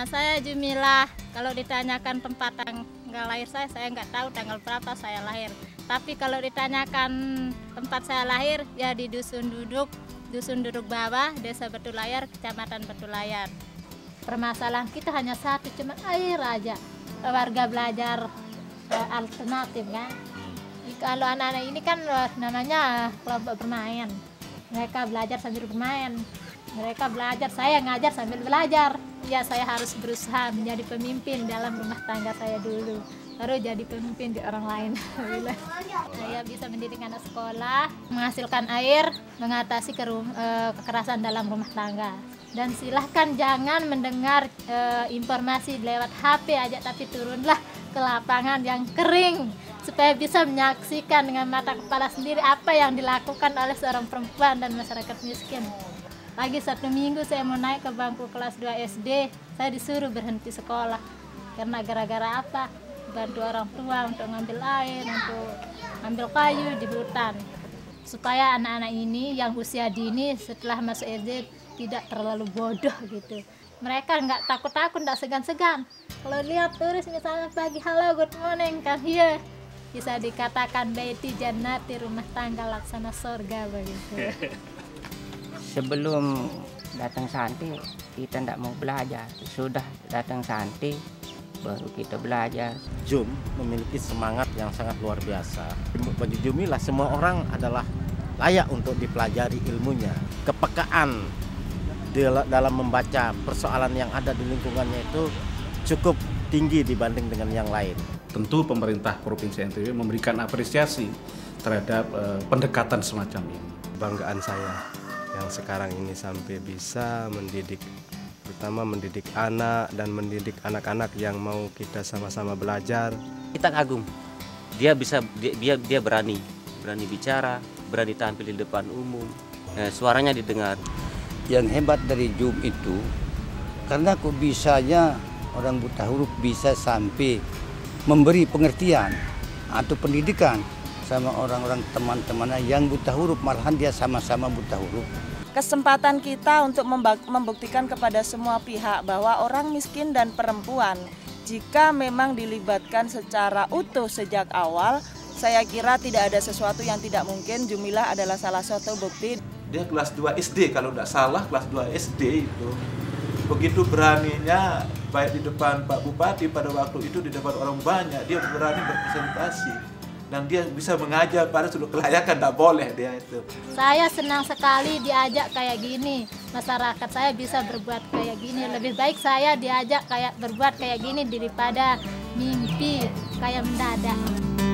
saya Jumilah. Kalau ditanyakan tempat tanggal lahir saya nggak tahu tanggal berapa saya lahir. Tapi kalau ditanyakan tempat saya lahir, ya di Dusun Duduk Bawah, Desa Betulayar, Kecamatan Betulayar. Permasalahan kita hanya satu, cuma air aja. Warga belajar alternatif kan. Kalau anak-anak ini kan namanya kelompok bermain. Mereka belajar sambil bermain. Mereka belajar, saya ngajar sambil belajar. Ya saya harus berusaha menjadi pemimpin dalam rumah tangga saya dulu. Baru jadi pemimpin di orang lain. Saya bisa mendidik anak sekolah, menghasilkan air, mengatasi kekerasan dalam rumah tangga. Dan silahkan jangan mendengar informasi lewat HP aja, tapi turunlah ke lapangan yang kering supaya bisa menyaksikan dengan mata kepala sendiri apa yang dilakukan oleh seorang perempuan dan masyarakat miskin. Lagi 1 minggu saya mau naik ke bangku kelas 2 SD, saya disuruh berhenti sekolah. Karena gara-gara apa? Bantu orang tua untuk ngambil air, untuk ngambil kayu di hutan. Supaya anak-anak ini yang usia dini setelah masuk SD tidak terlalu bodoh gitu. Mereka nggak takut-takut, nggak segan-segan. Kalau lihat turis misalnya pagi, halo, good morning, kan here. Bisa dikatakan baiti jannati, rumah tangga laksana surga begitu. Sebelum datang santri kita tidak mau belajar, sudah datang santri baru kita belajar. Jum memiliki semangat yang sangat luar biasa. Bagi Jumilah semua orang adalah layak untuk dipelajari ilmunya. Kepekaan dalam membaca persoalan yang ada di lingkungannya itu cukup tinggi dibanding dengan yang lain. Tentu pemerintah Provinsi NTB memberikan apresiasi terhadap pendekatan semacam ini. Kebanggaan saya yang sekarang ini sampai bisa mendidik, terutama mendidik anak dan mendidik anak-anak yang mau kita sama-sama belajar. Kita kagum, dia berani bicara, berani tampil di depan umum, suaranya didengar. Yang hebat dari Jum itu, karena kok bisanya orang buta huruf bisa sampai memberi pengertian atau pendidikan sama orang-orang teman-temannya yang buta huruf, malahan dia sama-sama buta huruf. Kesempatan kita untuk membuktikan kepada semua pihak bahwa orang miskin dan perempuan jika memang dilibatkan secara utuh sejak awal, saya kira tidak ada sesuatu yang tidak mungkin. Jumilah adalah salah satu bukti. Dia kelas 2 SD kalau tidak salah, kelas 2 SD itu. Begitu beraninya baik di depan Pak Bupati pada waktu itu, di depan orang banyak, dia berani berpresentasi. Dan dia bisa mengajar pada sudut kelayakan, tidak boleh dia itu. Saya senang sekali diajak kayak gini. Masyarakat saya bisa berbuat kayak gini. Lebih baik saya diajak berbuat kayak gini daripada mimpi kayak mendadak.